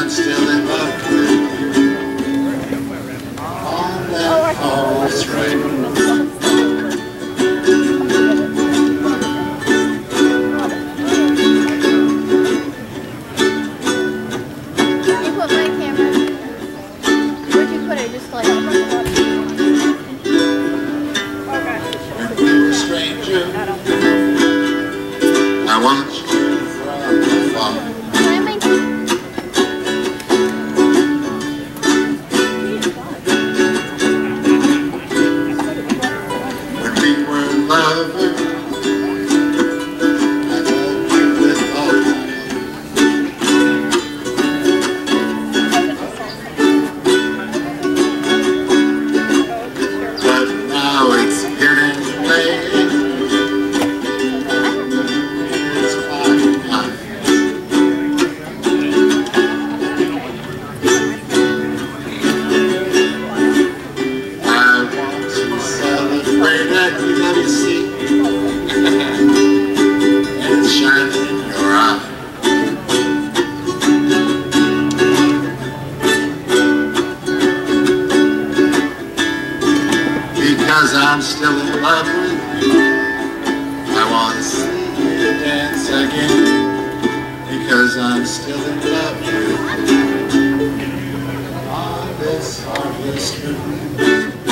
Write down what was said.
I'm still in love with you. On that false rain. I want you from afar. When we were lovers, I loved you with all my heart. But now it's getting late. At UWC, and it's shining in your eye. Because I'm still in love with you, I want to see you dance again. Because I'm still in love with you on this harvest moon.